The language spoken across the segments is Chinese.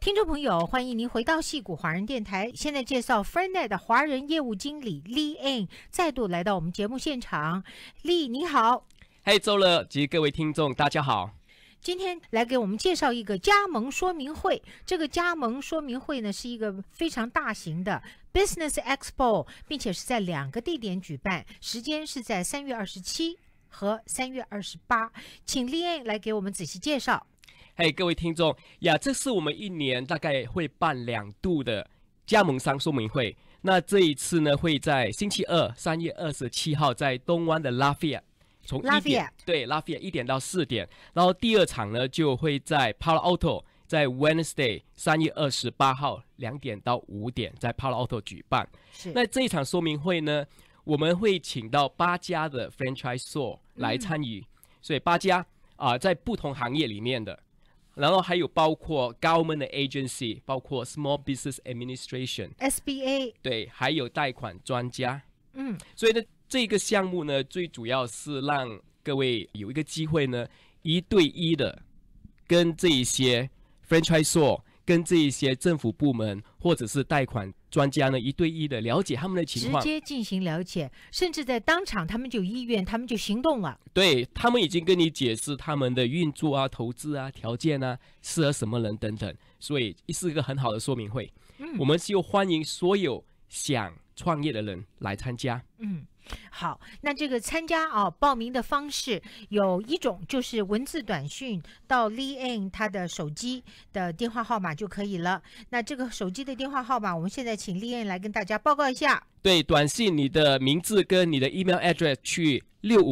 听众朋友，欢迎您回到矽谷华人电台。现在介绍 Fernet 的华人业务经理 Lee Eng 再度来到我们节目现场。Lee 你好。 嘿，周乐及各位听众大家好。 今天来给我们介绍一个加盟说明会。这个加盟说明会呢，是一个非常大型的 Business Expo， 并且是在2个地点举办，时间是在3月27和3月28。请 Lee Eng 来给我们仔细介绍。 嘿，各位听众呀，这是我们一年大概会办2度的加盟商说明会。那这一次呢，会在星期二3月27号在东湾的 Lafayette， 从1点对 Lafayette 1点到4点。然后第2场呢就会在 Palo Alto， 在 Wednesday 3月28号2点到5点在 Palo Alto 举办。那这一场说明会呢，我们会请到8家的 franchisor 来参与，所以8家在不同行业里面的。然后还有包括 government 的 agency， 包括 Small Business Administration、SBA， 对，还有贷款专家。所以呢，这个项目呢，最主要是让各位有一个机会呢，1对1的跟这一些 franchisor， 跟这一些政府部门或者是贷款专家呢，1对1的了解他们的情况， 直接进行了解，甚至在当场他们就有意愿，他们就行动了。 对，他们已经跟你解释他们的运作啊、投资啊、条件啊、适合什么人等等，所以是一个很好的说明会。我们就欢迎所有想创业的人来参加。 好，那这个参加报名的方式有一种就是文字短讯到 Lee Eng 他的手机的电话号码就可以了。那这个手机的电话号码，我们现在请 Lee Eng 来跟大家报告一下。 对，短信你的名字跟你的 email address 去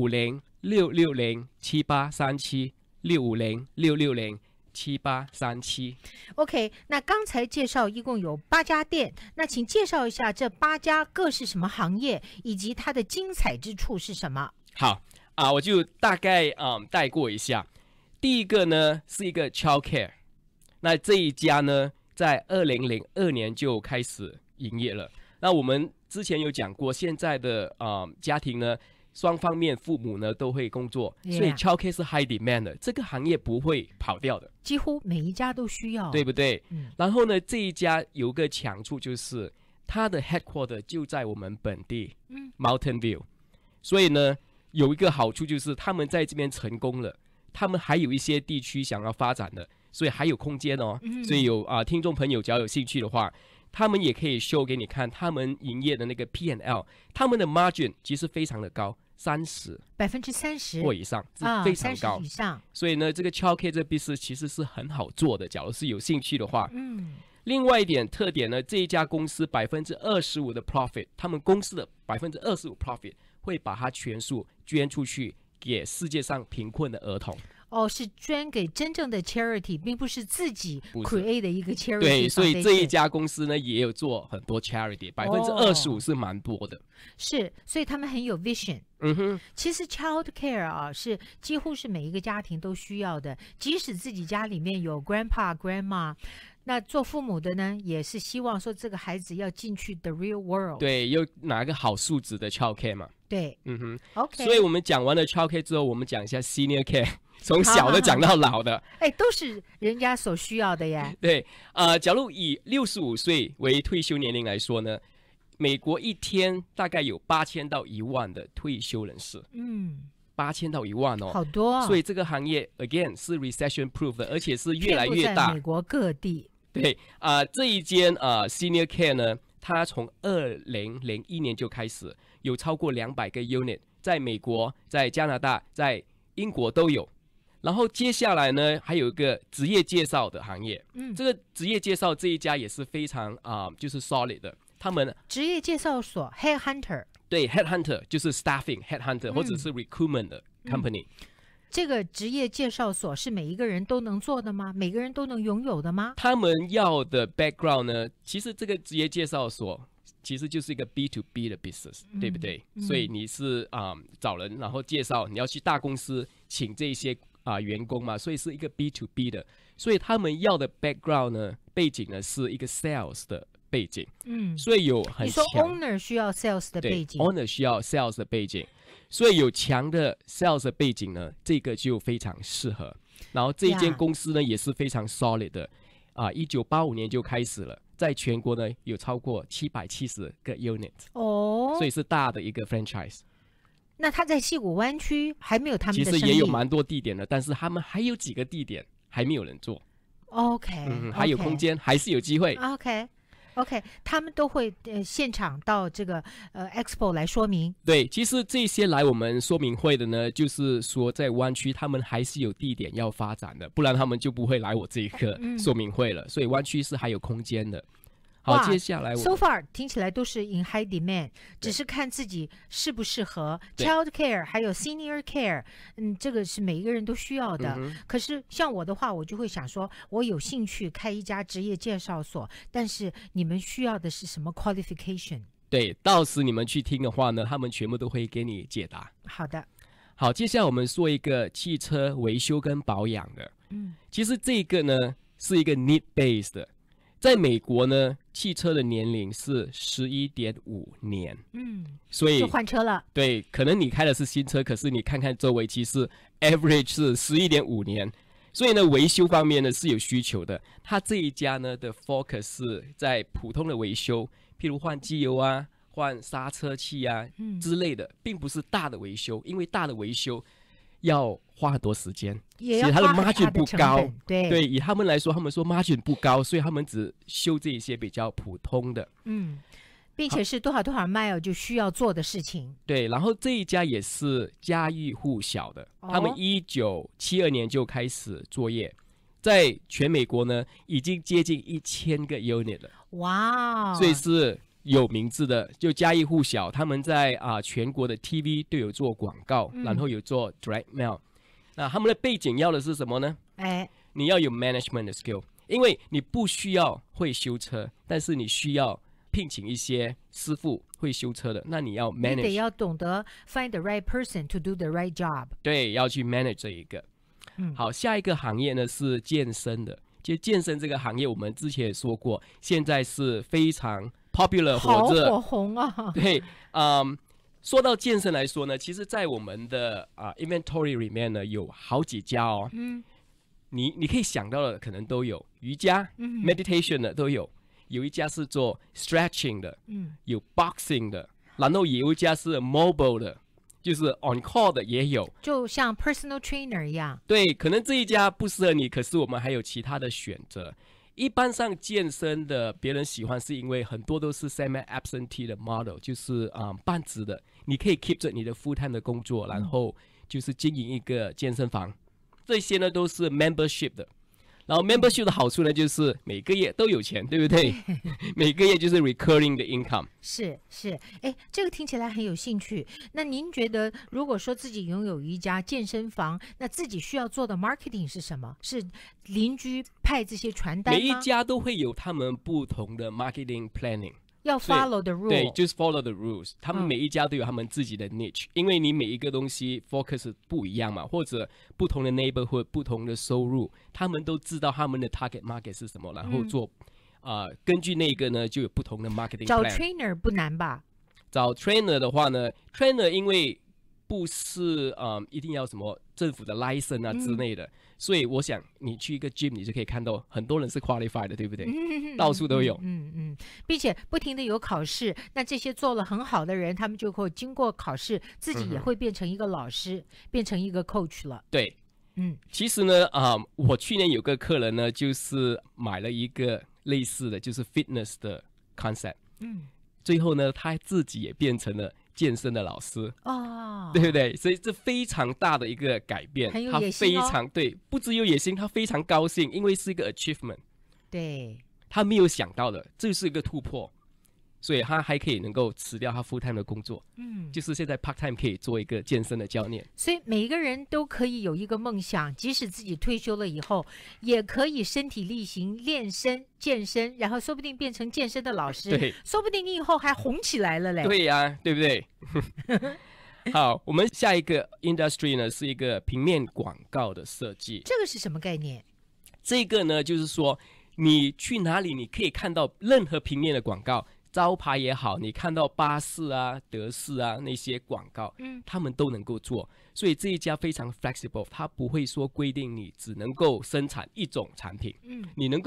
650-660-7837 650-660-7837。 OK， 那刚才介绍一共有8家店，那请介绍一下这8家各是什么行业，以及它的精彩之处是什么。 好我就大概带过一下。第一个呢是一个 childcare， 那这一家呢在2002年就开始营业了。那我们之前有讲过，现在的家庭呢，双方面父母呢都会工作，所以 childcare 是 high demand 的，这个行业不会跑掉的， 几乎每一家都需要， 对不对？然后呢，这一家有个强处就是它的 headquarter 就在我们本地Mountain View， 所以呢有一个好处就是他们在这边成功了，他们还有一些地区想要发展的，所以还有空间哦。所以有听众朋友只要有兴趣的话，他们也可以 show 给你看他们营业的那个 P&L， 他们的 margin 其实非常的高，30% 或以上，是非常高。 30%以上。 所以呢，这个 childcare 这 business 其实是很好做的，假如是有兴趣的话。另外一点特点呢，这一家公司25%的 profit， 他们公司的25% profit 会把它全数捐出去给世界上贫困的儿童。 是捐给真正的 charity， 并不是自己 create 的一个 charity。 对，所以这一家公司呢也有做很多 charity， 25% 是蛮多的。 是，所以他们很有 vision。其实 child care 是几乎是每一个家庭都需要的，即使自己家里面有 grandpa grandma， 那做父母的呢也是希望说这个孩子要进去 the real world。 对， 又拿个好素质的 child care 嘛。 对，OK。 所以我们讲完了 child care 之后，我们讲一下 senior care， 从小的讲到老的。 都是人家所需要的耶。 对，假如以65岁为退休年龄来说呢，美国一天大概有8000到1万的退休人士。8000到1万哦， 好多。 所以这个行业 again 是 recession proof 的，而且是越来越大。 在美国各地。 对这一间senior care 呢，它从2001年就开始有超过200个 unit， 在美国、在加拿大、在英国都有。然后接下来呢，还有一个职业介绍的行业。这个职业介绍这一家也是非常就是 solid 的。他们职业介绍所 headhunter。 对， headhunter 就是 staffing headhunter，或者是 recruitment 的 company。 这个职业介绍所是每一个人都能做的吗？每个人都能拥有的吗？ 他们要的 background 呢，其实这个职业介绍所其实就是一个 B2B 的 business，对不对？所以你是找人，然后介绍，你要去大公司请这些员工嘛，所以是一个 B2B 的。所以他们要的 background 呢，背景呢是一个 sales 的背景。所以有很强。 你说 owner 需要 sales 的背景。 对， owner 需要 sales 的背景。所以有强的 sales 的背景呢，这个就非常适合。然后这间公司呢也是非常 solid 的， 1985年就开始了，在全国呢有超过770个 unit， 所以是大的一个 franchise。 那他在矽谷湾区还没有他们的生意？ 其实也有蛮多地点的，但是他们还有几个地点还没有人做。 OK， 还有空间，还是有机会。 OK， 他们都会现场到这个Expo 来说明。 对，其实这些来我们说明会的呢，就是说在湾区他们还是有地点要发展的，不然他们就不会来我这一个说明会了。所以湾区是还有空间的。好，接下来 so far 听起来都是 in high demand， 只是看自己适不适合 child care 还有 senior care， 这个是每一个人都需要的。可是像我的话，我就会想说，我有兴趣开一家职业介绍所，但是你们需要的是什么 qualification？ 对，到时你们去听的话呢，他们全部都会给你解答。 好的。 好，接下来我们说一个汽车维修跟保养的。其实这个呢是一个 need base 的。在美国呢，汽车的年龄是11.5年，所以就换车了。 对，可能你开的是新车，可是你看看周围，其实 average 是11.5年，所以呢，维修方面呢是有需求的。他这一家呢的 focus 是在普通的维修，譬如换机油啊、换刹车器啊之类的，并不是大的维修，因为大的维修要花很多时间， 其实它的 margin 不高。 对， 以他们来说，他们说 margin 不高，所以他们只修这一些比较普通的。 并且是多少 mile 就需要做的事情。 对，然后这一家也是家喻户晓的，他们1972年就开始作业，在全美国呢已经接近1000个 unit 了。 哇， 所以是有名字的，就家喻户晓。他们在全国的 TV 都有做广告，然后有做 direct mail。那他们的背景要的是什么呢？你要有 management 的 skill， 因为你不需要会修车，但是你需要聘请一些师傅会修车的，那你要 manage， 你得要懂得 find the right person to do the right job。 对，要去 manage 这一个。好，下一个行业呢是健身的。其实健身这个行业，我们之前也说过，现在是非常 popular， 好火红啊！ 对，说到健身来说呢，其实在我们的inventory 里面呢，有好几家哦。你可以想到的可能都有，瑜伽、meditation 的都有，有一家是做 stretching 的，有 boxing 的，然后有一家是 mobile 的，就是 on call 的也有， 就像 personal trainer 一样。 对，可能这一家不适合你，可是我们还有其他的选择。一般上健身的别人喜欢是因为很多都是 semi absentee 的 model， 就是半职的，你可以 keep 着你的 full time 的工作，然后就是经营一个健身房。这些呢都是 membership 的，然后 membership 的好处呢就是每个月都有钱，对不对？每个月就是 recurring 的 income。 是，这个听起来很有兴趣。那您觉得，如果说自己拥有一家健身房，那自己需要做的 marketing 是什么？是邻居派这些传单吗？ 每一家都会有他们不同的 marketing planning。 要 follow the rule， 对，就是 follow the rules。他们每一家都有他们自己的 niche，因为你每一个东西 focus 不一样嘛，或者不同的 neighborhood、不同的收入，他们都知道他们的 target market 是什么，然后做根据那个呢就有不同的 marketing plan。 找 trainer 不难吧？ 找 trainer 的话呢 ，trainer 因为不是一定要什么政府的 license 啊之类的，所以我想你去一个 gym 你就可以看到很多人是 qualified 的，对不对？到处都有。 并且不停的有考试，那这些做了很好的人，他们就会经过考试，自己也会变成一个老师，变成一个 coach 了。 对，其实呢，我去年有个客人呢，就是买了一个类似的，就是 fitness 的 concept，最后呢，他自己也变成了健身的老师对不对？所以这非常大的一个改变， 很有野心他非常对，不只有野心，他非常高兴，因为是一个 achievement， 对， 他没有想到的，这是一个突破，所以他还可以能够辞掉他 full time 的工作，就是现在 part time 可以做一个健身的教练。 所以每一个人都可以有一个梦想，即使自己退休了以后，也可以身体力行练身健身，然后说不定变成健身的老师， 对， 说不定你以后还红起来了嘞。 对呀，对不对？好，我们下一个 industry 呢是一个平面广告的设计。 这个是什么概念？ 这个呢就是说你去哪里你可以看到任何平面的广告，招牌也好，你看到巴士啊、德士啊那些广告，他们都能够做。所以这一家非常 flexible， 它不会说规定你只能够生产一种产品，你能够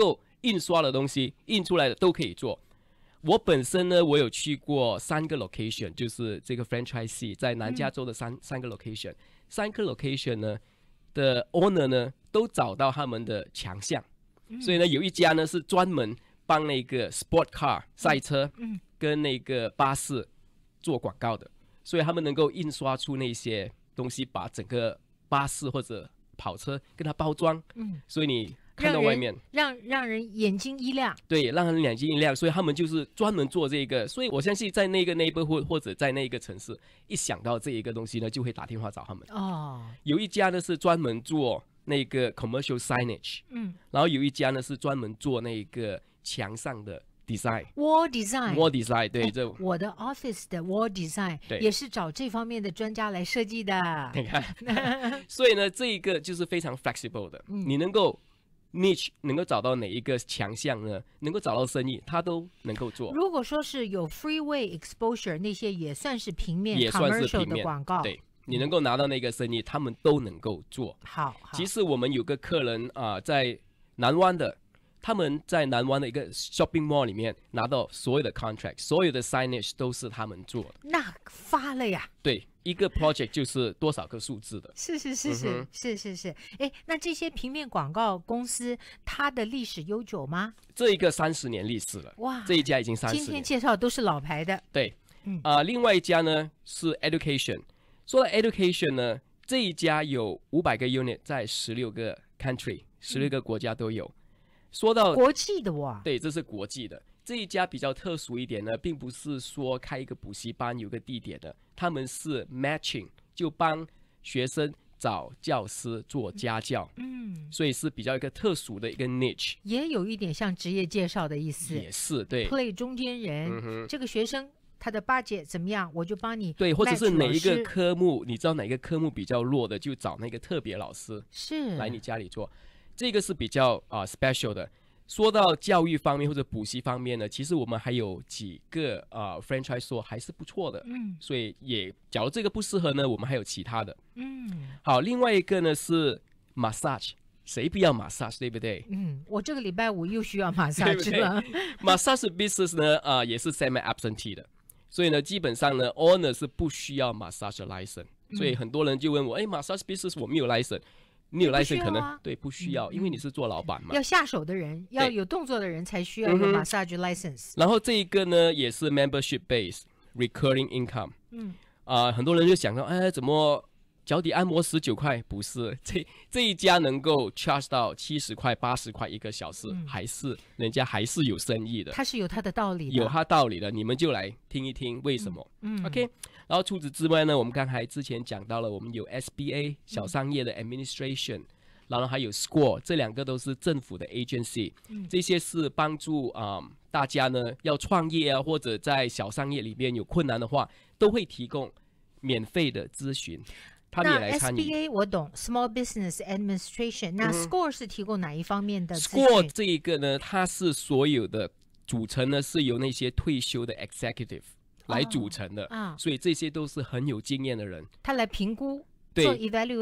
印刷的东西印出来的都可以做。我本身呢，我有去过3个 location， 就是这个 franchisee 在南加州的三个 location，3个 location 呢的 owner 呢都找到他们的强项，所以呢有一家呢是专门帮那个 sport car 赛车跟那个巴士做广告的，所以他们能够印刷出那些东西，把整个巴士或者跑车跟它包装，所以你看到外面让人眼睛一亮， 对，让人眼睛一亮，所以他们就是专门做这个，所以我相信在那个 neighborhood 或者在那个城市，一想到这一个东西呢，就会打电话找他们。有一家呢是专门做那个 commercial signage，然后有一家呢是专门做那个墙上的 design，wall design，对，这我的 office 的 wall design 也是找这方面的专家来设计的。 你看，所以呢，这一个就是非常 flexible 的，你能够niche 能够找到哪一个强项呢？能够找到生意，他都能够做。 如果说是有 freeway exposure 那些也算是平面， 也算是平面 commercial 的广告。 对，你能够拿到那个生意，他们都能够做。 好， 其实我们有个客人在南湾的，他们在南湾的一个 shopping mall 里面拿到所有的 contract， 所有的 signage 都是他们做的。 那发了呀！ 对。一个 project 就是多少个数字的， 是，哎，那这些平面广告公司，它的历史悠久吗？ 这一个30年历史了，哇，这一家已经30年。 今天介绍都是老牌的， 对，另外一家呢是 education。说到 education 呢，这一家有500个 unit， 在16个 country，16个国家都有。说到国际的哇， 对，这是国际的。这一家比较特殊一点呢，并不是说开一个补习班有个地点的，他们是 matching， 就帮学生找教师做家教，所以是比较一个特殊的一个 niche， 也有一点像职业介绍的意思， 也是对 play 中间人，这个学生他的budget怎么样，我就帮你对，或者是哪一个科目，你知道哪个科目比较弱的，就找那个特别老师是来你家里做，这个是比较special 的。说到教育方面或者补习方面呢，其实我们还有几个franchise store 还是不错的，所以也假如这个不适合呢，我们还有其他的，好，另外一个呢是 massage， 谁不要 massage 对不对？ 我这个礼拜5又需要 massage 了。 massage business 呢也是 semi absentee 的，所以呢基本上呢 owner 是不需要 massage license，所以很多人就问我，massage business 我没有 license。你有 license 可能对不需要，因为你是做老板嘛。 要下手的人，要有动作的人才需要有 massage license。 然后这一个呢，也是 membership based recurring income。很多人就想到，怎么脚底按摩19块？不是，这一家能够 charge 到70块、80块1个小时，还是人家还是有生意的。 它是有它的道理的， 有它道理的，你们就来听一听为什么。OK。然后除此之外呢，我们刚才之前讲到了，我们有 SBA 小商业的 administration，然后还有 SCORE， 这2个都是政府的 agency，这些是帮助大家呢要创业啊，或者在小商业里面有困难的话，都会提供免费的咨询。他们也来参与。 那 SBA 我懂 Small Business Administration， 那 SCORE 是提供哪一方面的咨询？ SCORE 这一个呢，它是所有的组成呢是由那些退休的 executive来组成的，所以这些都是很有经验的人， 他来评估，做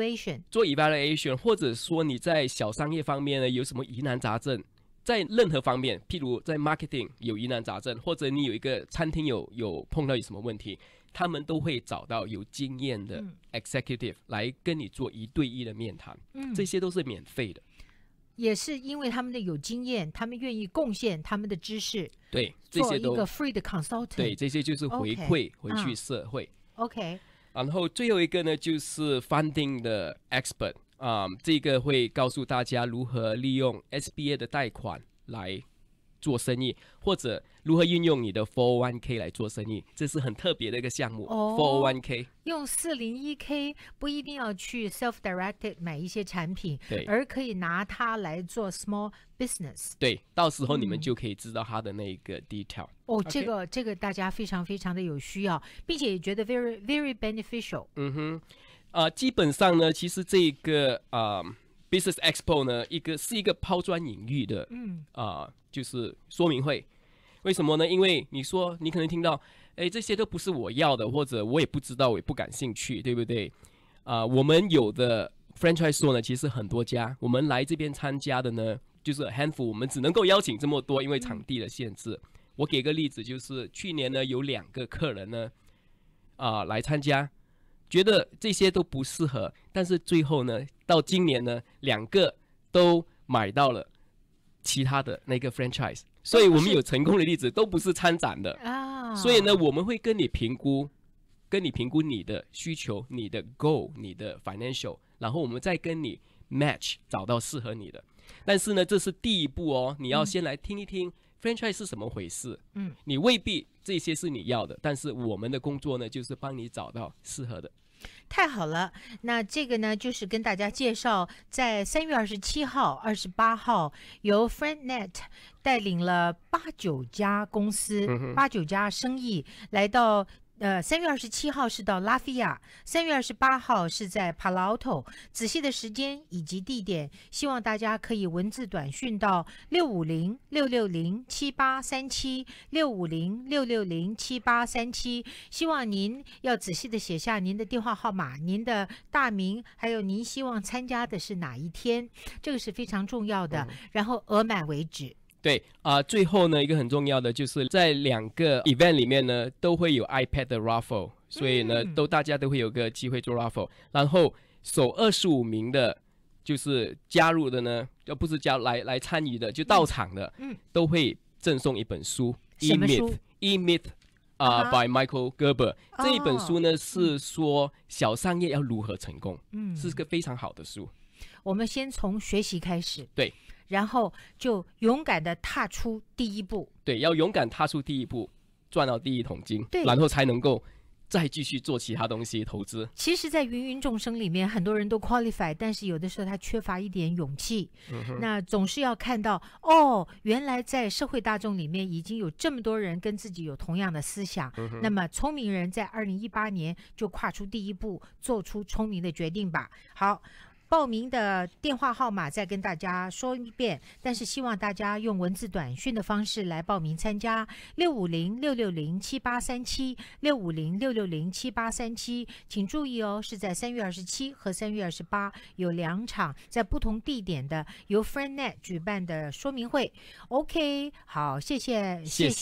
evaluation， 或者说你在小商业方面呢有什么疑难杂症，在任何方面，譬如在 marketing 有疑难杂症，或者你有一个餐厅有碰到有什么问题，他们都会找到有经验的 executive 来跟你做1对1的面谈，这些都是免费的。 也是因为他们的有经验，他们愿意贡献他们的知识， 对，这些都做一个 free 的 consultant， 对，这些就是回馈回去社会。 OK， 然后最后一个呢，就是 funding 的 expert，这个会告诉大家如何利用 SBA 的贷款来做生意，或者如何运用你的 401k 来做生意，这是很特别的一个项目。401k 用401k 不一定要去 self-directed 买一些产品， 对， 而可以拿它来做 small business。 对，到时候你们就可以知道它的那个 detail。 这个大家非常非常的有需要，并且也觉得 very very beneficial。 基本上呢，其实这个Business Expo 呢，是一个抛砖引玉的，就是说明会。为什么呢？因为你可能听到，这些都不是我要的，或者我也不知道，我也不感兴趣，对不对？我们有的 franchise store 呢，其实很多家，我们来这边参加的呢， 就是 handful， 我们只能够邀请这么多，因为场地的限制。我给个例子，就是去年呢有2个客人呢来参加，觉得这些都不适合，但是最后呢到今年呢2个都买到了其他的那个 franchise， 所以我们有成功的例子，都不是参展的所以呢我们会跟你评估你的需求、你的 goal、你的 financial， 然后我们再跟你 match 找到适合你的。但是呢这是第一步哦，你要先来听一听franchise 是什么回事。你未必这些是你要的，但是我们的工作呢就是帮你找到适合的。 太好了，那这个呢就是跟大家介绍，在3月27号、28号由 FriendNet 带领了8、9家公司、8、9家生意来到3月27号是到拉菲亚，3月28号是在 Palo Alto， 仔细的时间以及地点，希望大家可以文字短讯到650-660-7837 650-660-7837，希望您要仔细的写下您的电话号码、您的大名，还有您希望参加的是哪一天，这个是非常重要的，然后额满为止。 对最后呢一个很重要的就是在2个 event 里面呢都会有 iPad 的 raffle， 所以呢大家都会有个机会做 raffle， 然后首25名的就是加入的呢不是来参与的，就到场的都会赠送一本书。 什么书？ E-Myth by Michael Gerber， 这一本书呢是说小商业要如何成功，是个非常好的书。 我们先从学习开始， 对， 然后就勇敢的踏出第一步。 对，要勇敢踏出第一步，赚到第一桶金， 对， 然后才能够再继续做其他东西投资。 其实在芸芸众生里面很多人都 qualify， 但是有的时候他缺乏一点勇气，那总是要看到原来在社会大众里面已经有这么多人跟自己有同样的思想，那么聪明人在2018年就跨出第一步，做出聪明的决定吧。好，报名的电话号码再跟大家说一遍，但是希望大家用文字短讯的方式来报名参加650-660-7837 650-660-7837，请注意哦，是在3月27和3月28有2场在不同地点的由 FriendNet 举办的说明会。 OK， 好，谢谢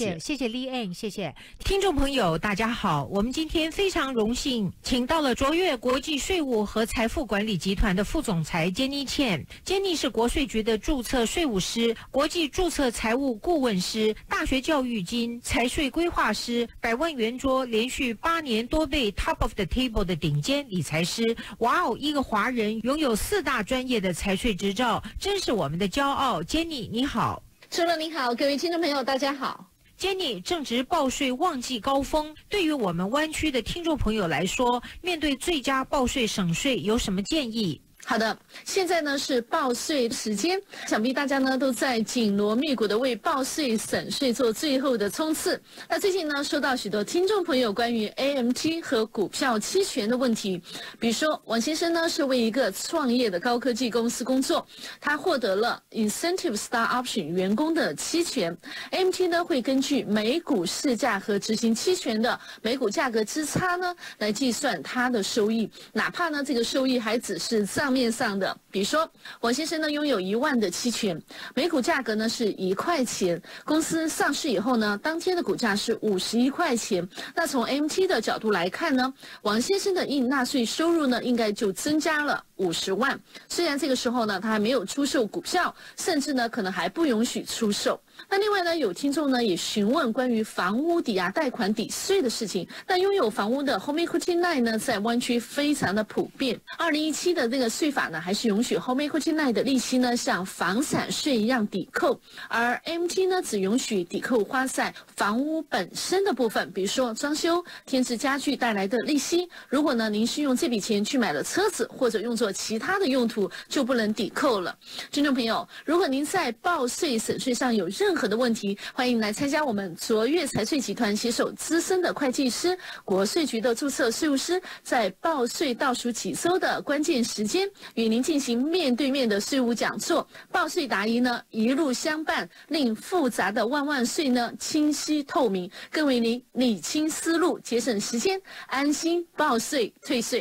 Leanne， 谢谢听众朋友，大家好，我们今天非常荣幸请到了卓越国际税务和财富管理集团的副总裁 Jenny Chen。Jenny 是国税局的注册税务师、国际注册财务顾问师、大学教育金、财税规划师、100万圆桌连续8年多被 Top of the Table 的顶尖理财师。哇哦，一个华人拥有4大专业的财税执照，真是我们的骄傲。Jenny 你好。 主任你好，各位听众朋友大家好。 Jenny， 正值报税旺季高峰，对于我们湾区的听众朋友来说，面对最佳报税省税有什么建议？ 好的，现在呢是报税时间，想必大家呢都在紧锣密鼓的为报税省税做最后的冲刺。那最近呢收到许多听众朋友关于 AMT 和股票期权的问题，比如说王先生呢是为一个创业的高科技公司工作，他获得了 Incentive Stock Option 员工的期权。 AMT 呢会根据每股市价和执行期权的每股价格之差呢来计算他的收益，哪怕呢这个收益还只是账面上的。比如说王先生呢拥有1万的期权，每股价格呢是1块钱，公司上市以后呢当天的股价是51块钱，那从 AMT 的角度来看呢，王先生的应纳税收入呢应该就增加了50万，虽然这个时候呢他还没有出售股票，甚至呢可能还不允许出售。那另外呢有听众呢也询问关于房屋抵押贷款抵税的事情。那拥有房屋的 Home Equity Line 呢在湾区非常的普遍，2017的这个税法呢还是允许 Home Equity Line 的利息呢像房产税一样抵扣，而 AMT 呢只允许抵扣花在房屋本身的部分，比如说装修、添置家具带来的利息。如果呢您是用这笔钱去买了车子或者用作其他的用途，就不能抵扣了。听众朋友，如果您在报税省税上有任何的问题，欢迎来参加我们卓越财税集团携手资深的会计师、国税局的注册税务师，在报税倒数起收的关键时间，与您进行面对面的税务讲座，报税答疑呢一路相伴，令复杂的万税呢清晰透明，更为您理清思路，节省时间，安心报税退税。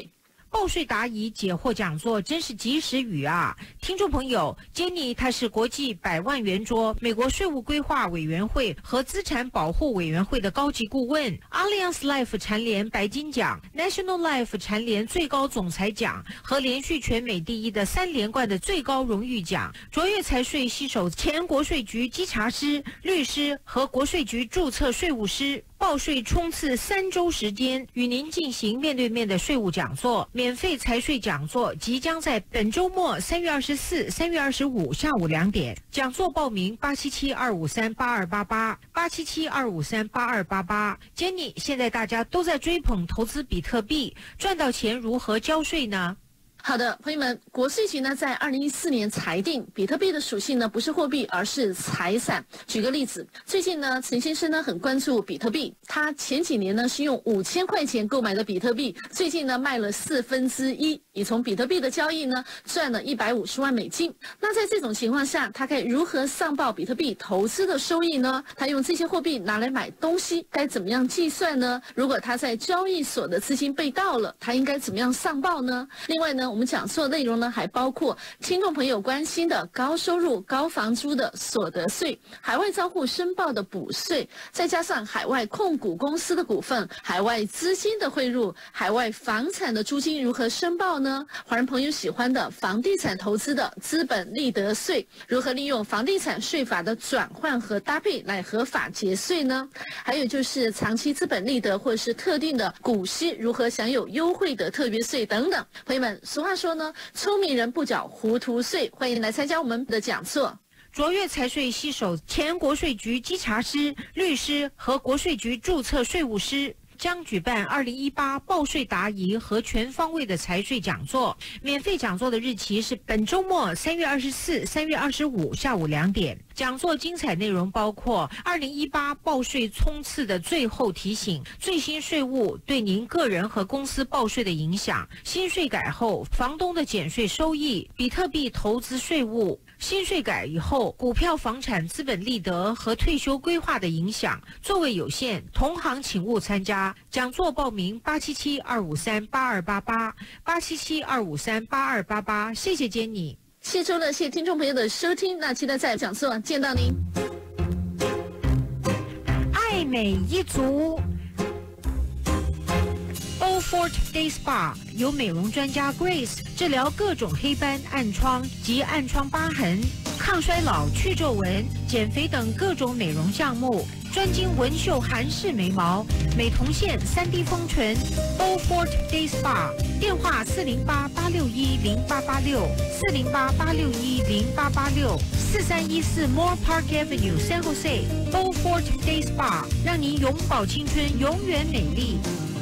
报税答疑解惑讲座真是及时雨啊！听众朋友 ，Jenny 她是国际100万圆桌美国税务规划委员会和资产保护委员会的高级顾问 ，Allianz Life 蝉联白金奖、National Life 蝉联最高总裁奖和连续全美第一的3连冠的最高荣誉奖。卓越财税携手前国税局稽查师、律师和国税局注册税务师。报税冲刺3周时间，与您进行面对面的税务讲座，免费财税讲座即将在本周末3月24、3月25下午2点。讲座报名877-253-8288，877-253-8288。Jenny， 现在大家都在追捧投资比特币，赚到钱如何交税呢？ 好的，朋友们，国税局呢在2014年裁定，比特币的属性呢不是货币，而是财产。举个例子，最近呢，陈先生呢很关注比特币，他前几年呢是用5000块钱购买的比特币，最近呢卖了1/4，也从比特币的交易呢赚了150万美金。那在这种情况下，他该如何上报比特币投资的收益呢？他用这些货币拿来买东西，该怎么样计算呢？如果他在交易所的资金被盗了，他应该怎么样上报呢？另外呢，我们讲座内容呢还包括听众朋友关心的高收入、高房租的所得税、海外账户申报的补税，再加上海外控股公司的股份、海外资金的汇入、海外房产的租金如何申报呢？华人朋友喜欢的房地产投资的资本利得税，如何利用房地产税法的转换和搭配来合法节税呢？还有就是长期资本利得或者是特定的股息如何享有优惠的特别税等等。朋友们，俗话说呢，聪明人不缴糊涂税，欢迎来参加我们的讲座。 卓越财税携手前国税局稽查师、律师和国税局注册税务师，将举办2018报税答疑和全方位的财税讲座。免费讲座的日期是本周末3月24、3月25下午2点。讲座精彩内容包括2018报税冲刺的最后提醒、最新税务对您个人和公司报税的影响、新税改后房东的减税收益、比特币投资税务、新税改以后股票房产资本利得和退休规划的影响。座位有限，同行请勿参加。讲座报名877-253-8288，877-253-8288。谢谢Jenny。 谢周了，谢谢听众朋友的收听，那期待在讲座见到您。 爱美一族Beaufort Day Spa 由美容专家 Grace 治疗各种黑斑、暗疮及暗疮疤痕，抗衰老、去皱纹、减肥等各种美容项目，专精纹绣韩式眉毛、美瞳线、3D 丰唇。Beaufort Day Spa 电话408-861-0886，408-861-0886，4314 Moore Park Avenue San Jose。Beaufort Day Spa 让您永葆青春，永远美丽。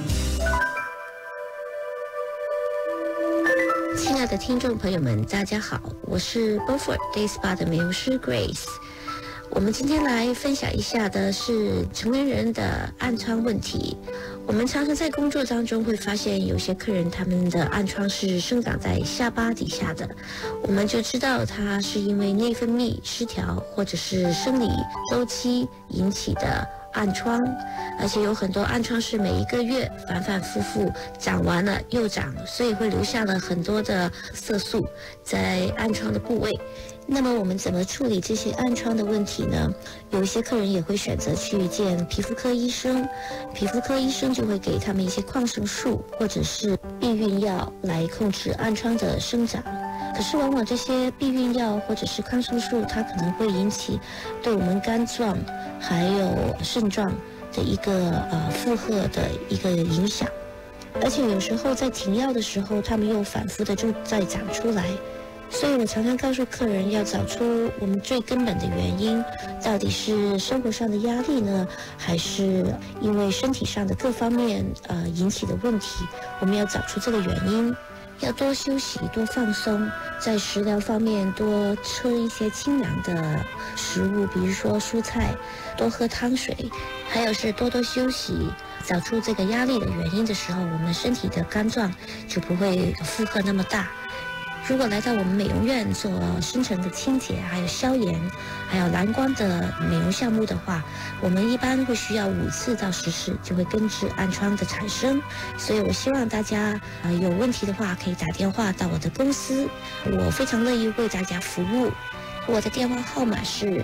亲爱的听众朋友们，大家好，我是 Beaufort Day Spa 的美容师 Grace。我们今天来分享一下的是成年人的暗疮问题。我们常常在工作当中会发现，有些客人他们的暗疮是生长在下巴底下的，我们就知道他是因为内分泌失调或者是生理周期引起的暗疮，而且有很多暗疮是每一个月反反复复长完了又长，所以会留下了很多的色素在暗疮的部位。那么我们怎么处理这些暗疮的问题呢？有一些客人也会选择去见皮肤科医生，皮肤科医生就会给他们一些抗生素或者是避孕药来控制暗疮的生长。可是往往这些避孕药或者是抗生素，它可能会引起对我们肝脏还有肾脏的一个负荷的一个影响，而且有时候在停药的时候，他们又反复的就再长出来。所以我常常告诉客人要找出我们最根本的原因，到底是生活上的压力呢，还是因为身体上的各方面引起的问题？我们要找出这个原因，要多休息、多放松，在食疗方面多吃一些清凉的食物，比如说蔬菜，多喝汤水，还有是多多休息。找出这个压力的原因的时候，我们身体的肝脏就不会负荷那么大。 如果来到我们美容院做深层的清洁，还有消炎，还有蓝光的美容项目的话，我们一般会需要5次到10次就会根治暗疮的产生。所以我希望大家有问题的话可以打电话到我的公司，我非常乐意为大家服务。我的电话号码是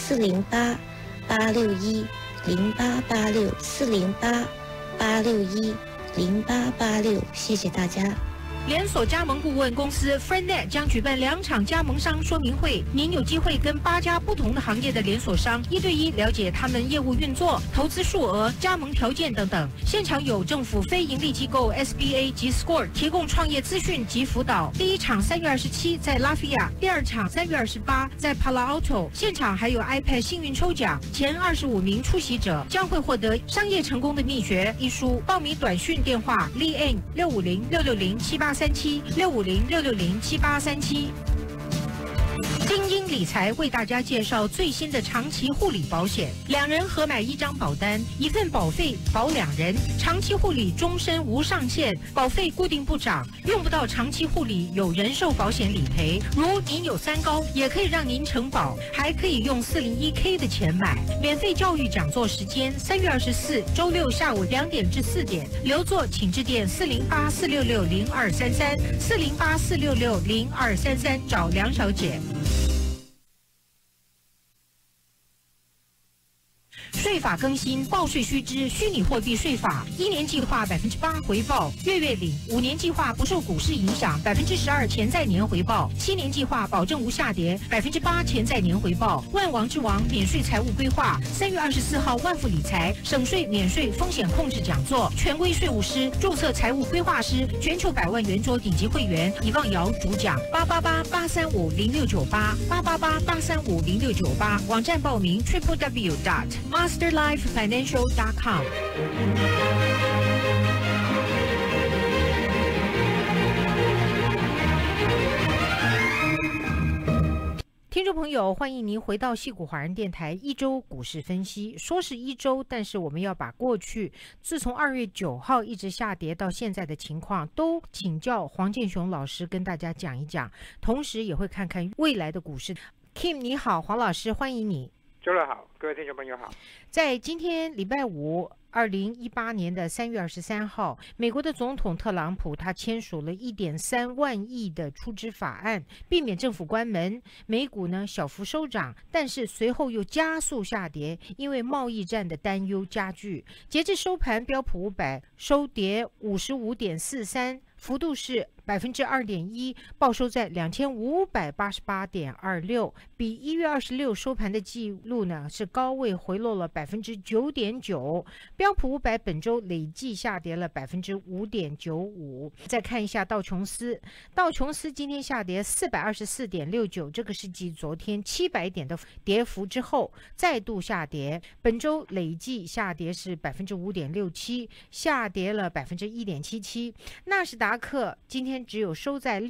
408-861-0886，408-861-0886，谢谢大家。 连锁加盟顾问公司 FriendNet 将举办2场加盟商说明会，您有机会跟8家不同的行业的连锁商1对1了解他们业务运作、投资数额、加盟条件等等。现场有政府非营利机构 SBA 及 SCORE 提供创业资讯及辅导。第1场3月27在拉菲亚，第2场3月28在 Palo Alto。现场还有 iPad 幸运抽奖，前25名出席者将会获得《商业成功的秘诀》一书。报名短讯电话 Leanne 650-660-7837，650-660-7837。精英理财为大家介绍最新的长期护理保险，2人合买1张保单，1份保费保2人，长期护理终身无上限，保费固定不涨，用不到长期护理有人寿保险理赔，如您有3高也可以让您承保，还可以用401k 的钱买。免费教育讲座时间3月24周6下午2点至4点，留座请致电408-466-0233，408-466-0233找梁小姐。税法更新，报税须知虚拟货币税法，1年计划8%回报，月领；5年计划不受股市影响，12%潜在年回报；7年计划保证无下跌，8%潜在年回报。万王之王免税财务规划，3月24号万富理财省税免税风险控制讲座，权威税务师、注册财务规划师，全球100万圆桌顶级会员以望瑶主讲，888-835-0698，888-835-0698，网站报名 www.masterlifefinancial.com。听众朋友，欢迎您回到矽谷华人电台1周股市分析。说是1周，但是我们要把过去自从2月9号一直下跌到现在的情况都请教黄建雄老师跟大家讲一讲，同时也会看看未来的股市。Kim 你好，黄老师欢迎你。 周乐好，各位听众朋友好。 在今天礼拜5 2018年的3月23号，美国的总统特朗普他签署了1.3万亿的出支法案，避免政府关门。美股呢小幅收涨，但是随后又加速下跌，因为贸易战的担忧加剧。截至收盘，标普500收跌55.43%，幅度是2.1%，报收在2588.26，比1月26收盘的记录呢是高位回落了9.9%。标普500本周累计下跌了5.95%。再看一下道琼斯，道琼斯今天下跌424.69，这个是继昨天700点的跌幅之后再度下跌，本周累计下跌是5.67%，下跌了1.77%。纳斯达克今天只有收在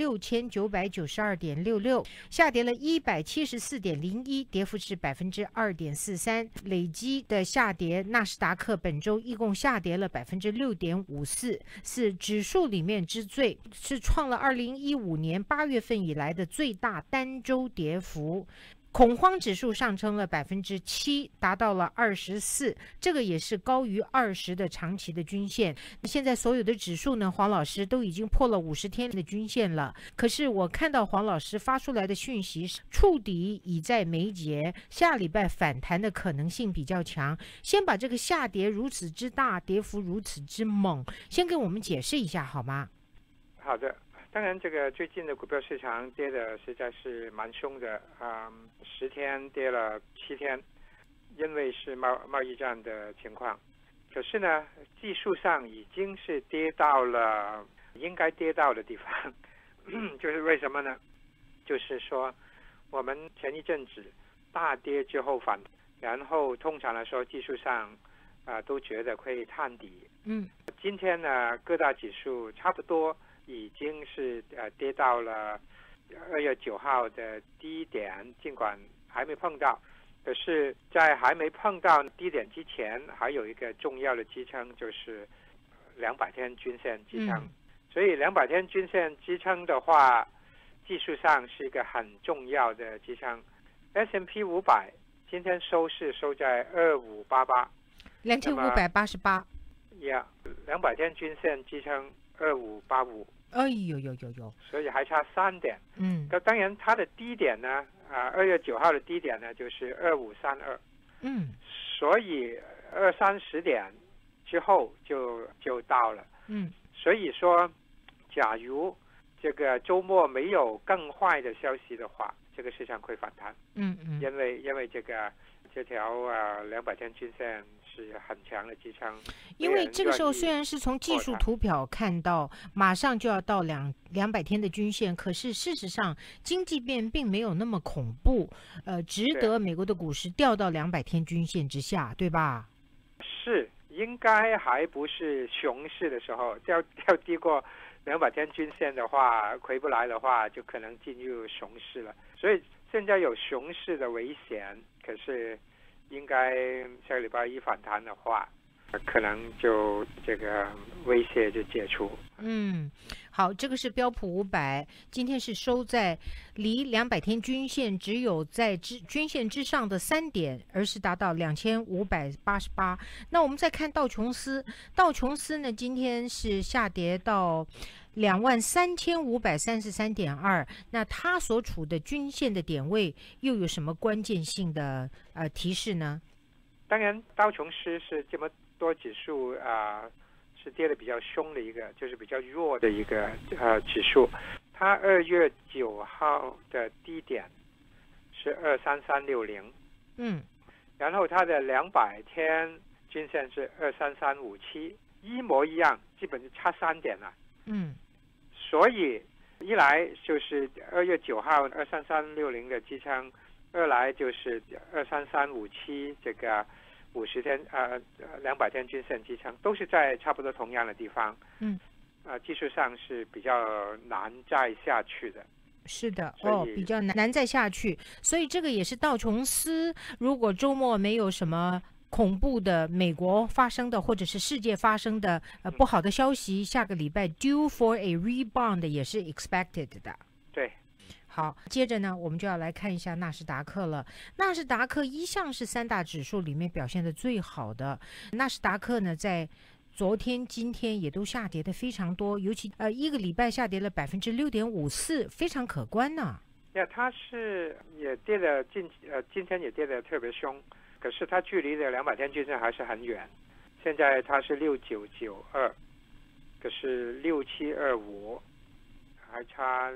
6992.66，下跌了174.01，跌幅是2.43%。累积的下跌，纳斯达克本周一共下跌了6.54%，是指数里面之最，是创了2015年8月份以来的最大单周跌幅。恐慌指数上升了7%，达到了24，这个也是高于20的长期的均线。现在所有的指数呢，黄老师都已经破了50天的均线了。可是我看到黄老师发出来的讯息是触底已在眉睫，下礼拜反弹的可能性比较强。先把这个下跌如此之大，跌幅如此之猛，先给我们解释一下好吗？ 好的。当然，这个最近的股票市场跌的实在是蛮凶的，10天跌了7天，因为是贸易战的情况。可是呢，技术上已经是跌到了应该跌到的地方，就是为什么呢？就是说，我们前一阵子大跌之后反，然后通常来说技术上都觉得可以探底。今天呢，各大指数差不多已经是跌到了2月9号的低点，尽管还没碰到，可是在还没碰到低点之前，还有一个重要的支撑，就是200天均线支撑。所以200天均线支撑的话， 技术上是一个很重要的支撑。S&P 500今天收市收在 2588， 呀，200天均线支撑2585， 哎呦， 所以还差3点。当然它的低点呢，2月9号的低点呢就是2532，所以20-30点之后就到了。所以说，假如这个周末没有更坏的消息的话，这个市场会反弹。因为这条200天均线是很强的支撑。 因为这个时候虽然是从技术图表看到马上就要到200天的均线，可是事实上经济变并没有那么恐怖，值得美国的股市掉到200天均线之下，对吧？ 是，应该还不是熊市的时候，掉低过200天均线的话，回不来的话，就可能进入熊市了。所以现在有熊市的危险，可是应该下个礼拜一反弹的话，可能就这个威胁就解除。 好，这个是标普500，今天是收在离200天均线只有在均线之上的3点，而是达到2588。那我们再看道琼斯呢，今天是下跌到23533.2，那它所处的均线的点位又有什么关键性的提示呢？ 当然，道琼斯是这么多指数是跌得比较凶的一个，就是比较弱的一个指数。它2月9号的低点是23360，然后它的200天均线是23357，一模一样，基本就差3点了。所以一来就是2月9号23360的支撑，二来就是23357这个50天200天均线支撑，都是在差不多同样的地方。技术上是比较难再下去的。 是的，比较难再下去，所以这个也是道琼斯，如果周末没有什么恐怖的美国发生的或者是世界发生的不好的消息，下个礼拜 due for a rebound 也是 expected 的。 对。 好，接着呢，我们就要来看一下纳斯达克了。纳斯达克一向是3大指数里面表现的最好的。纳斯达克呢，在昨天、今天也都下跌的非常多，尤其一个礼拜下跌了6.54%，非常可观呢。 它是也跌的今天也跌的特别凶，可是它距离的200天均线还是很远。现在它是6992，可是6725，还差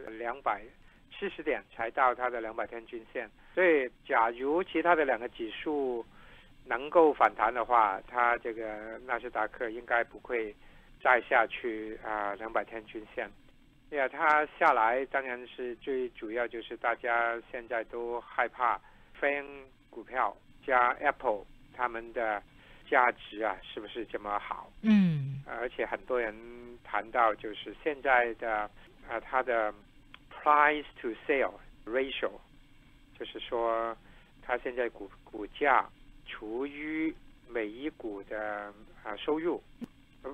270点才到它的200天均线。所以假如其他的2个指数能够反弹的话，它这个纳斯达克应该不会再下去200天均线。它下来当然是最主要就是大家现在都害怕非股票加 Apple 他们的价值是不是这么好。而且很多人谈到就是现在的它的 price to sale ratio， 就是说它现在股价除以每一股的收入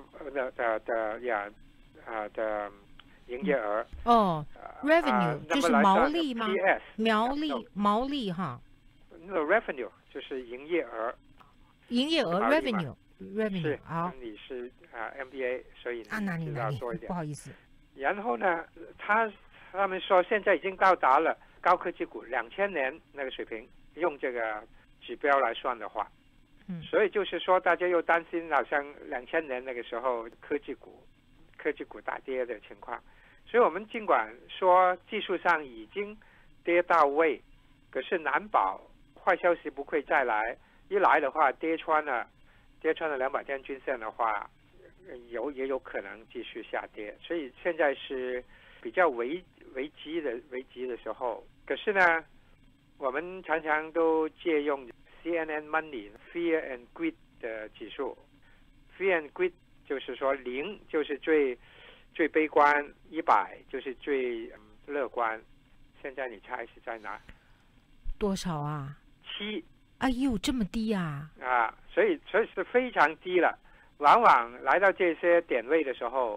的营业额 revenue 就是毛利吗？毛利哈。 那 revenue 就是营业额。 revenue 是。 好， 你是MBA， 所以你知道多一点。 不好意思。 然后呢，他们说现在已经到达了高科技股2000年那个水平，用这个指标来算的话，所以就是说大家又担心好像2000年那个时候科技股大跌的情况。所以我们尽管说技术上已经跌到位，可是难保坏消息不会再来，一来的话跌穿了200天均线的话，也有可能继续下跌。所以现在是比较危急的时候。可是呢，我们常常都借用 CNN Money Fear and Greed 的指数。Fear and Greed 就是说0就是最悲观，100就是最乐观。现在你猜是在哪？ 多少啊 ？7。 哎呦，这么低啊！ 所以是非常低了。往往来到这些点位的时候，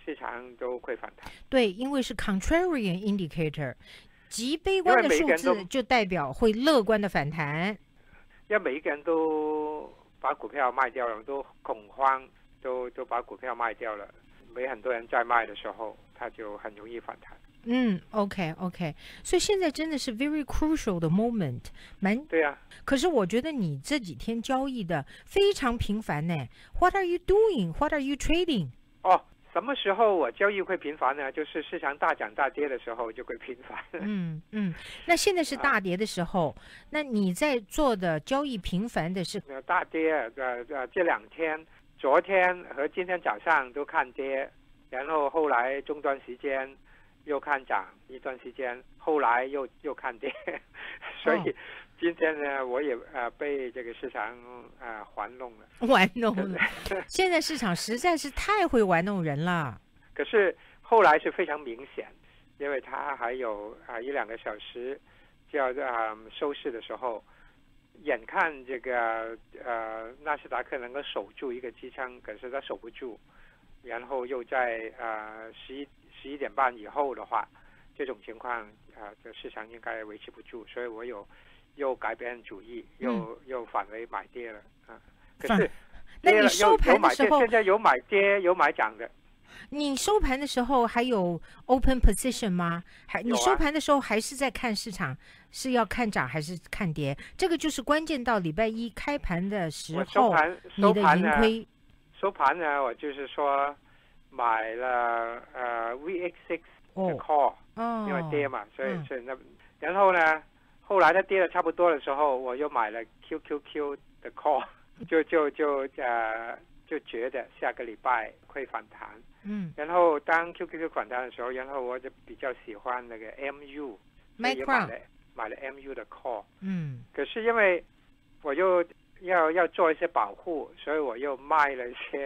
市场都会反弹。 对，因为是 contrarian indicator， 极悲观的数字就代表会乐观的反弹。 因为每一个人都把股票卖掉了，都恐慌，都把股票卖掉了，没很多人在卖的时候，它就很容易反弹。 OK， 所以现在真的是 very crucial 的 moment， 对啊。 可是我觉得你这几天交易的非常频繁呢。What are you doing? What are you trading? 什么时候我交易会频繁呢？就是市场大涨大跌的时候就会频繁。 那现在是大跌的时候，那你在做的交易频繁的是大跌。这2天，昨天和今天早上都看跌，然后后来中断时间又看涨一段时间，后来又看跌，所以今天呢，我也被这个市场玩弄了。 现在市场实在是太会玩弄人了。 可是后来是非常明显，因为它还有1-2个小时就要收市的时候，眼看这个纳斯达克能够守住一个支撑，可是它守不住，然后又在11点半以后的话，这种情况这市场应该维持不住，所以我又改变主意，又反为买跌了可是那你收盘的时候现在有买跌有买涨的。 你收盘的时候还有 open position 吗？你收盘的时候还是在看市场，是要看涨还是看跌？这个就是关键到礼拜一开盘的时候，你的盈亏。 收盘呢，我就是说买了VX6 的 call，因为跌嘛，所以那然后呢，后来它跌了差不多的时候，我又买了 QQQ 的 call， 就觉得下个礼拜会反弹。然后当 QQQ 反弹的时候，然后我就比较喜欢那个 MU， 买了 MU 的 call。可是因为我又要做一些保护，所以我又卖了一些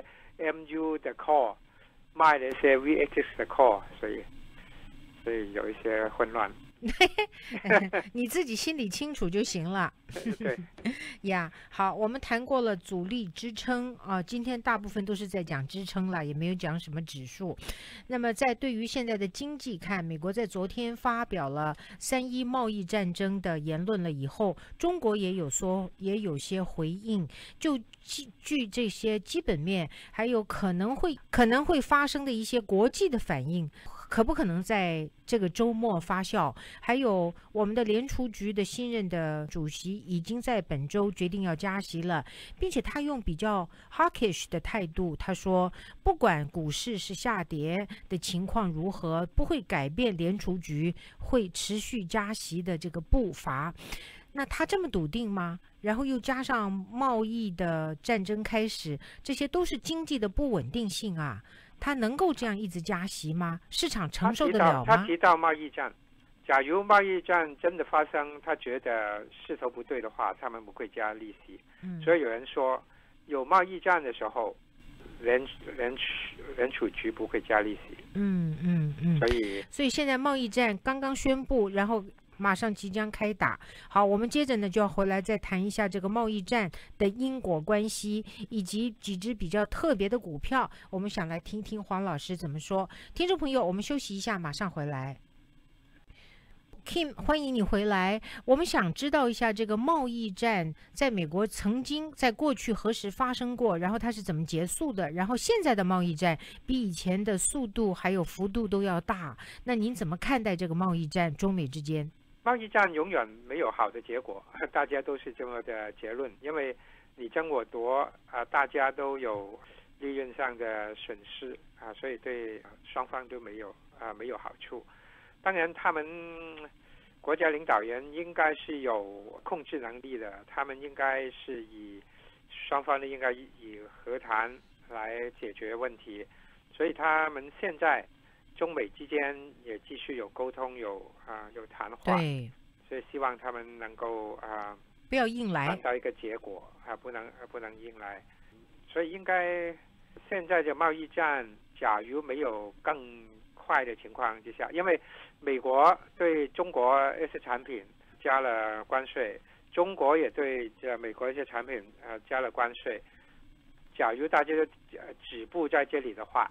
MU 的 call， 卖了一些 VX 的 call， 所以有一些混乱。 你自己心里清楚就行了。 对呀，好，我们谈过了阻力支撑今天大部分都是在讲支撑了，也没有讲什么指数。那么在对于现在的经济看，美国在昨天发表了3·1贸易战争的言论了以后，中国也有些回应，就据这些基本面还有可能会发生的一些国际的反应，可不可能在这个周末发酵？还有我们的联储局的新任的主席已经在本周决定要加息了，并且他用比较 hawkish 的态度，他说不管股市是下跌的情况如何，不会改变联储局会持续加息的这个步伐。那他这么笃定吗？然后又加上贸易的战争开始，这些都是经济的不稳定性啊。他能够这样一直加息吗？市场承受得了吗？ 他提到贸易战，假如贸易战真的发生，他觉得势头不对的话，他们不会加利息。所以有人说，有贸易战的时候，联储局不会加利息。 所以现在贸易战刚刚宣布，然后马上即将开打。好，我们接着呢就要回来再谈一下这个贸易战的因果关系，以及几只比较特别的股票，我们想来听听黄老师怎么说。听众朋友，我们休息一下，马上回来。Kim， 欢迎你回来。我们想知道一下这个贸易战在美国曾经在过去何时发生过，然后它是怎么结束的，然后现在的贸易战比以前的速度还有幅度都要大。那您怎么看待这个贸易战中美之间？ 贸易战永远没有好的结果，大家都是这么的结论，因为你争我夺大家都有利润上的损失所以对双方都没有好处。当然他们国家领导人应该是有控制能力的，他们应该是双方应该以和谈来解决问题，所以他们现在中美之间也继续有沟通，有谈话， 对， 所以希望他们能够不要硬来， 达到一个结果不能硬来。所以应该现在的贸易战，假如没有更快的情况之下，因为美国对中国一些产品加了关税，中国也对美国一些产品加了关税。假如大家都止步在这里的话，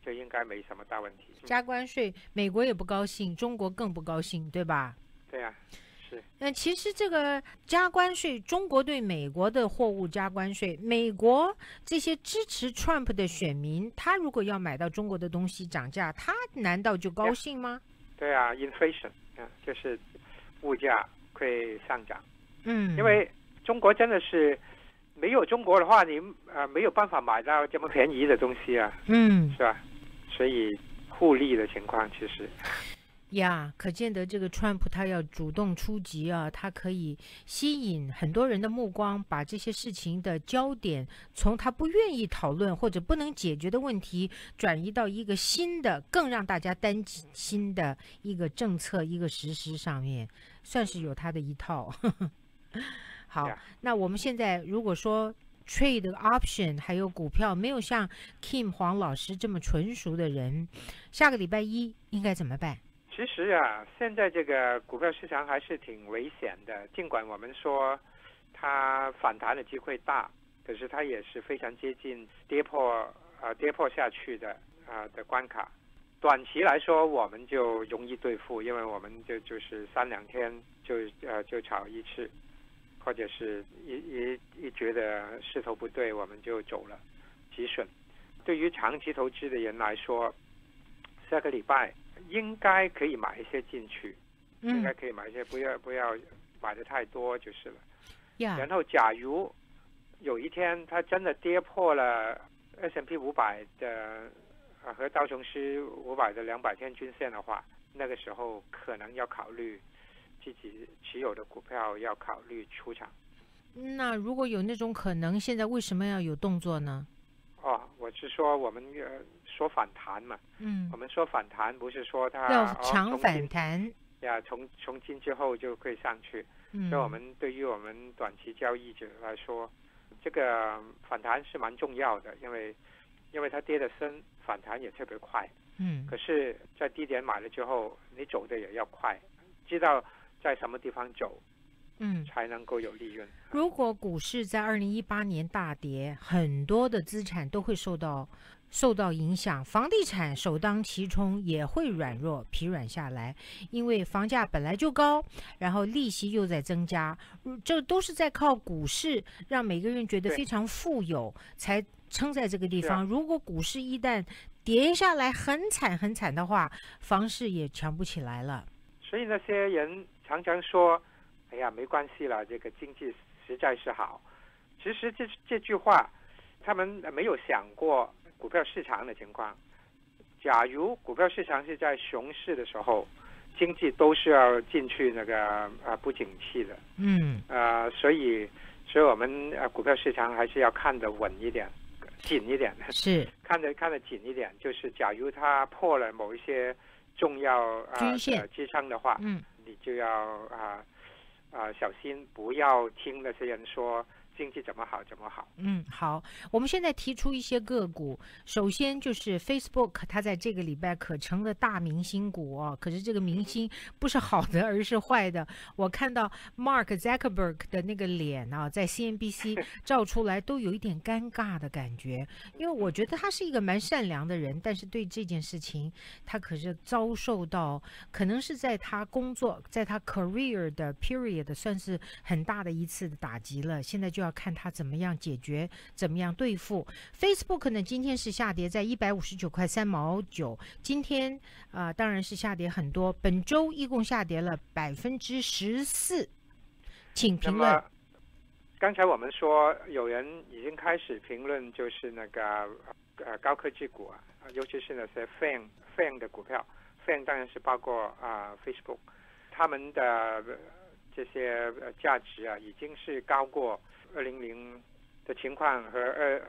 就应该没什么大问题。 加关税，美国也不高兴，中国更不高兴，对吧？ 对啊，是。 其实这个加关税，中国对美国的货物加关税，美国这些支持 Trump 的选民，他如果要买到中国的东西涨价，他难道就高兴吗？ 对啊 ，inflation 就是物价会上涨。 嗯， 因为中国真的是没有中国的话，你没有办法买到这么便宜的东西啊，是吧？所以互利的情况其实。 呀，可见得这个川普他要主动出击啊，他可以吸引很多人的目光，把这些事情的焦点从他不愿意讨论或者不能解决的问题，转移到一个新的、更让大家担心的一个政策、一个实施上面，算是有他的一套。好，那我们现在如果说 trade option 还有股票没有像 Kim 黄老师这么纯熟的人，下个礼拜一应该怎么办？ 其实啊，现在这个股票市场还是挺危险的。尽管我们说它反弹的机会大，可是它也是非常接近跌破下去的关卡。短期来说，我们就容易对付，因为我们就是3-2天就炒一次，或者是一觉得势头不对，我们就走了止损。对于长期投资的人来说，下个礼拜应该可以买一些进去，应该可以买一些，不要买的太多就是了。然后，假如有一天它真的跌破了 S&P 500的和道琼斯500的200天均线的话，那个时候可能要考虑自己持有的股票要考虑出场。 那如果有那种可能，现在为什么要有动作呢？ 我是说我们说反弹嘛，我们说反弹不是说它要强反弹呀，从今之后就会上去。所以我们对于我们短期交易者来说，这个反弹是蛮重要的，因为它跌得深，反弹也特别快。可是在低点买了之后，你走的也要快，知道在什么地方走，才能够有利润。 如果股市在2018年大跌，很多的资产都会受到影响，房地产首当其冲也会软弱疲软下来，因为房价本来就高，然后利息又在增加，这都是在靠股市让每个人觉得非常富有才撑在这个地方。如果股市一旦跌下来很惨很惨的话，房市也强不起来了。 所以那些人常常说，哎呀，没关系啦，这个经济实在是好。其实这句话他们没有想过股票市场的情况。假如股票市场是在熊市的时候，经济都是要进去那个不景气的。所以我们股票市场还是要看得稳一点，紧一点。 是看得紧一点，就是假如它破了某一些重要均线支撑的话，你就要小心，不要听那些人说经济怎么好。 好，我们现在提出一些个股。首先就是 Facebook， 它在这个礼拜可成了大明星股哦。可是这个明星不是好的，而是坏的。我看到 Mark Zuckerberg 的那个脸啊，在 CNBC 照出来都有一点尴尬的感觉，因为我觉得他是一个蛮善良的人，但是对这件事情，他可是遭受到，可能是在他工作，在他 career 的 period 算是很大的一次的打击了。现在就要看他怎么样解决，怎么样对付。 Facebook 呢，今天是下跌在159块3毛9，今天当然是下跌很多，本周一共下跌了14%。请评论。 刚才我们说有人已经开始评论，就是那个高科技股尤其是那些 FANG 的股票。FANG 当然是包括Facebook， 他们的这些价值已经是高过2000的情况和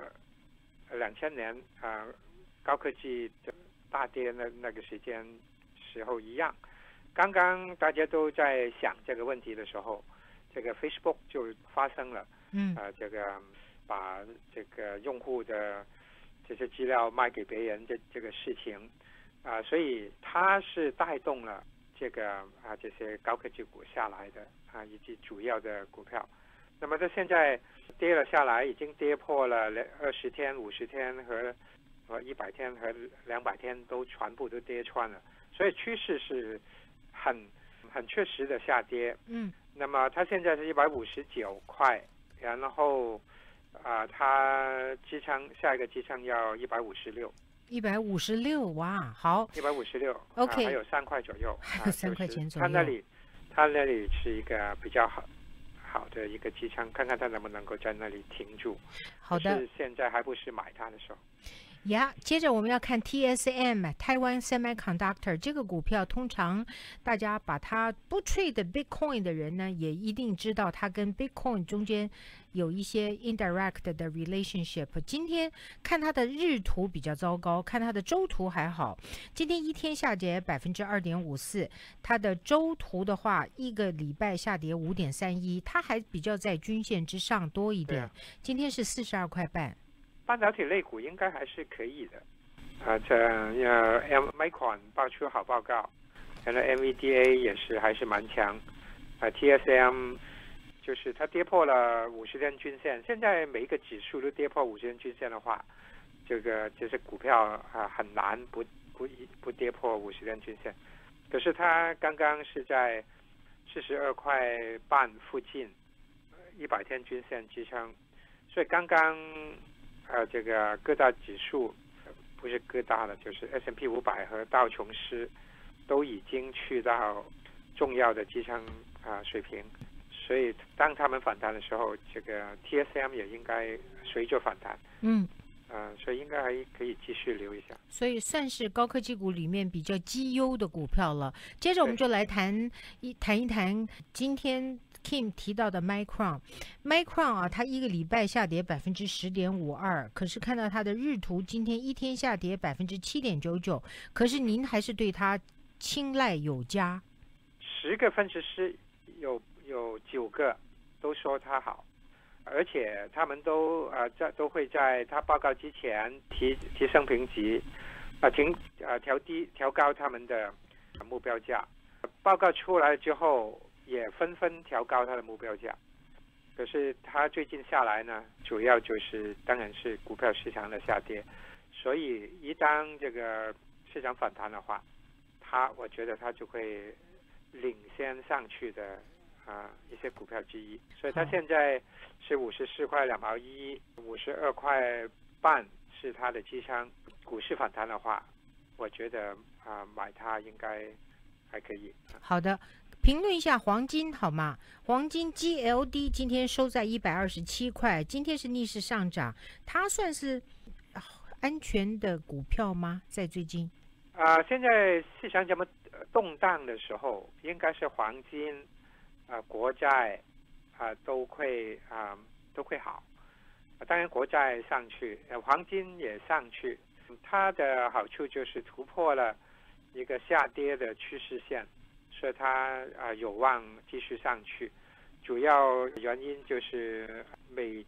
2000年高科技的大跌那个时候一样。刚刚大家都在想这个问题的时候，这个 Facebook 就发生了，这个把这个用户的这些资料卖给别人这个事情，所以它是带动了这个这些高科技股下来的以及主要的股票。那么它现在跌了下来，已经跌破了20天、50天和和100天和200天都全部都跌穿了，所以趋势是很确实的下跌。那么它现在是159块，然后它下一个支撑要156。 156，哇，好 ，156 ，OK， 还有3块左右， 还有3块钱左右。 它那里是一个比较好的一个支撑，看看它能不能够在那里停住。 好的， 是现在还不是买它的时候。 接着我们要看 TSM 台湾 Semiconductor 这个股票，通常大家把它不 trade Bitcoin 的人呢，也一定知道它跟 Bitcoin 中间有一些 indirect 的 relationship。今天看它的日图比较糟糕，看它的周图还好。今天一天下跌2.54%，它的周图的话，一个礼拜下跌5.31%，它还比较在均线之上多一点。今天是42块半。 半导体类股应该还是可以的，Micron 爆出好报告，然后 NVDA 也是还是蛮强，TSM 就是它跌破了50天均线，现在每一个指数都跌破50天均线的话，这个就是股票很难不跌破50天均线，可是它刚刚是在42块半附近，100天均线支撑，所以刚刚。这个各大指数不是各大的，就是 S&P 500和道琼斯都已经去到重要的支撑水平，所以当他们反弹的时候，这个 TSM 也应该随着反弹。所以应该还可以继续留一下。所以算是高科技股里面比较绩优的股票了。接着我们就来谈一谈今天 Kim 提到的 Micron 它一个礼拜下跌10.52%，可是看到它的日图，今天一天下跌7.99%，可是您还是对它青睐有加。 10个分析师有9个都说它好。而且他们都会在他报告之前提升评级，调高他们的目标价。报告出来之后，也纷纷调高他的目标价。可是他最近下来呢，主要当然是股票市场的下跌。所以一当这个市场反弹的话，我觉得他就会领先上去的。一些股票之一，所以它现在是54块2毛1，52块半是它的支撑。股市反弹的话，我觉得买它应该还可以。 好的，评论一下黄金好吗？黄金 GLD 今天收在127块，今天是逆势上涨，它算是安全的股票吗？在最近？ 现在市场这么动荡的时候，应该是黄金。国债都会好，当然国债上去，黄金也上去，它的好处就是突破了一个下跌的趋势线，所以它有望继续上去。主要原因就是美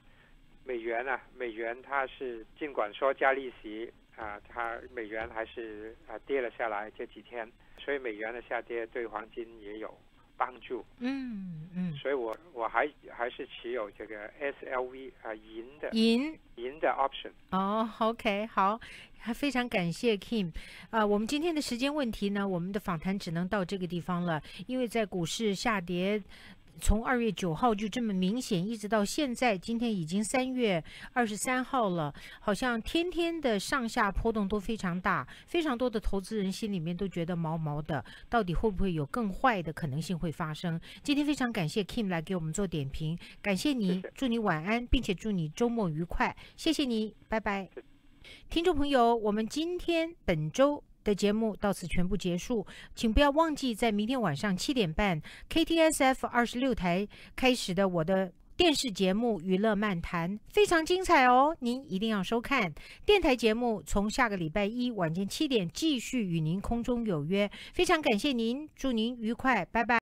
元它是尽管说加利息它美元还是跌了下来这几天，所以美元的下跌对黄金也有帮助。所以我还是持有这个 SLV 银的 option。 OK， 好，非常感谢 Kim。我们今天的时间问题呢，我们的访谈只能到这个地方了，因为在股市下跌。从2月9号就这么明显，一直到现在，今天已经3月23号了，好像天天的上下波动都非常大，非常多的投资人心里面都觉得毛毛的，到底会不会有更坏的可能性会发生？今天非常感谢 Kim 来给我们做点评，感谢你，祝你晚安，并且祝你周末愉快，谢谢你，拜拜。听众朋友，我们本周的节目到此全部结束，请不要忘记在明天晚上7点半 KTSF 26台开始的我的电视节目《娱乐漫谈》，非常精彩哦，您一定要收看。电台节目从下个礼拜一晚间7点继续与您空中有约，非常感谢您，祝您愉快，拜拜。